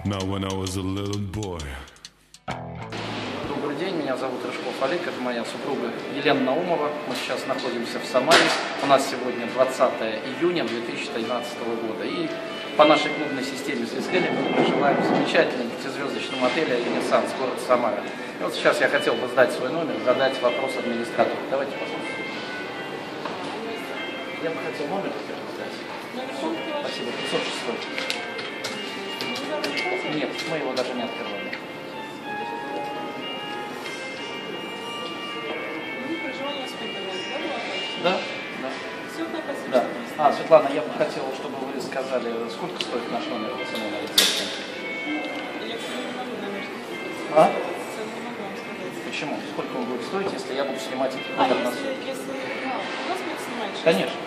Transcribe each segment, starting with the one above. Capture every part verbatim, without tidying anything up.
Now when I was a little boy. Добрый день, меня зовут Рыжков Олег, это моя супруга Елена Наумова. Мы сейчас находимся в Самаре. У нас сегодня двадцатое июня две тысячи тринадцатого года. И по нашей клубной системе Свискеля мы проживаем в замечательном пятизвездочном отеле «Ренессанс», город Самара. И вот сейчас я хотел бы сдать свой номер, задать вопрос администратору. Давайте посмотрим. Я бы хотел номер сдать. Спасибо. пятьсот шесть. Нет, мы его даже не открывали. Да, да. Да. А, Светлана, я бы хотела, чтобы вы сказали, сколько стоит наш номер пацаны на рецепте. А? Почему? Сколько он будет стоить, если я буду снимать этот номер на суд? Конечно.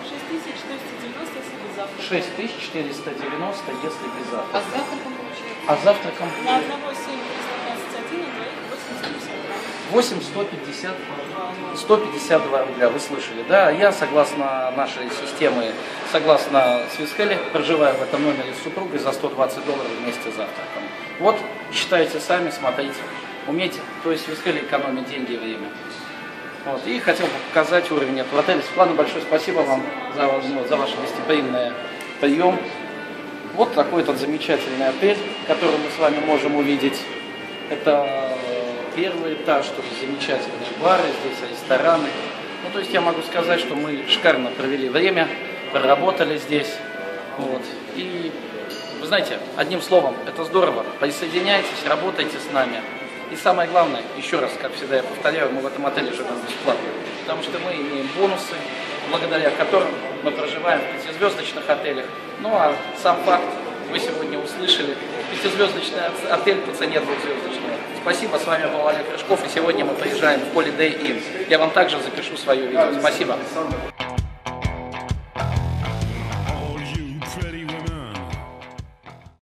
шесть тысяч четыреста девяносто, если без завтрака. А с завтраком получается? А с завтраком? На одного семь триста двадцать один, на двоих восемь сто пятьдесят. сто пятьдесят два рубля, вы слышали, да? Я, согласно нашей системе, согласно Свискеле, проживаю в этом номере с супругой за сто двадцать долларов вместе с завтраком. Вот, считайте сами, смотрите, умейте, то есть Свискеле экономит деньги и время. Вот, и хотел бы показать уровень этого отеля. Светлана, большое спасибо вам за, ну, за ваш гостеприимный прием. Вот такой вот замечательный отель, который мы с вами можем увидеть. Это первый этаж, тут замечательные бары, здесь рестораны. Ну, то есть я могу сказать, что мы шикарно провели время, проработали здесь. Вот. И, вы знаете, одним словом, это здорово. Присоединяйтесь, работайте с нами. И самое главное, еще раз, как всегда я повторяю, мы в этом отеле живем бесплатно. Потому что мы имеем бонусы, благодаря которым мы проживаем в пятизвездочных отелях. Ну а сам факт, вы сегодня услышали, пятизвездочный отель по цене двухзвездочного. Спасибо, с вами был Олег Рыжков, и сегодня мы приезжаем в Holiday Inn. Я вам также запишу свое видео. Спасибо.